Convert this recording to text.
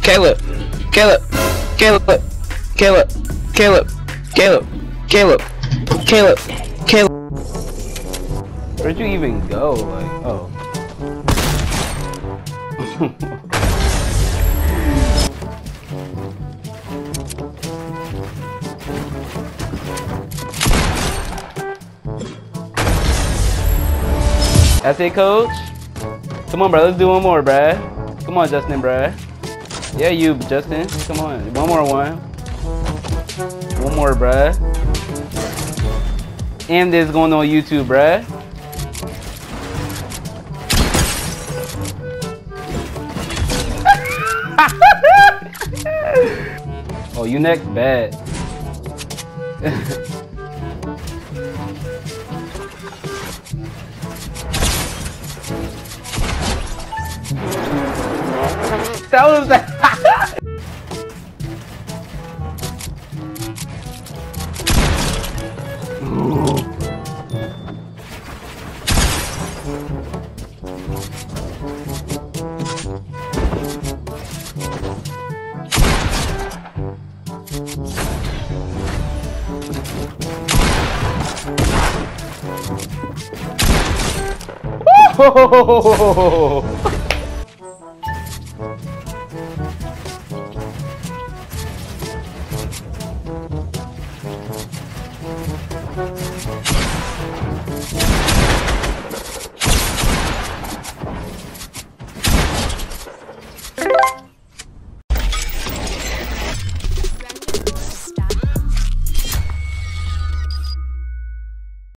Caleb, Caleb, Caleb, Caleb, Caleb, Caleb, Caleb, Caleb, Caleb. Where'd you even go? Like, oh. That's it, coach. Come on, bro. Let's do one more, bruh. Come on, Justin, bruh. Yeah, you, Justin. Come on. One more one. One more, bruh. And this going on YouTube, bruh. Oh, you next? Bad. That was that.